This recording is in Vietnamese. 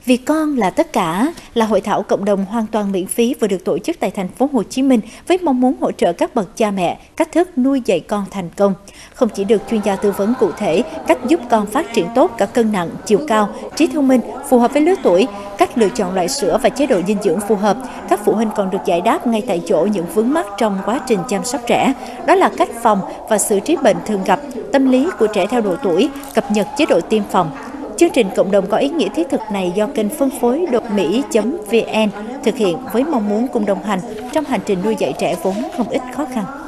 Vì con là tất cả là hội thảo cộng đồng hoàn toàn miễn phí vừa được tổ chức tại thành phố Hồ Chí Minh với mong muốn hỗ trợ các bậc cha mẹ cách thức nuôi dạy con thành công. Không chỉ được chuyên gia tư vấn cụ thể cách giúp con phát triển tốt cả cân nặng, chiều cao, trí thông minh phù hợp với lứa tuổi, cách lựa chọn loại sữa và chế độ dinh dưỡng phù hợp, các phụ huynh còn được giải đáp ngay tại chỗ những vướng mắc trong quá trình chăm sóc trẻ. Đó là cách phòng và xử trí bệnh thường gặp, tâm lý của trẻ theo độ tuổi, cập nhật chế độ tiêm phòng. Chương trình cộng đồng có ý nghĩa thiết thực này do kênh phân phối đột mỹ.vn thực hiện với mong muốn cùng đồng hành trong hành trình nuôi dạy trẻ vốn không ít khó khăn.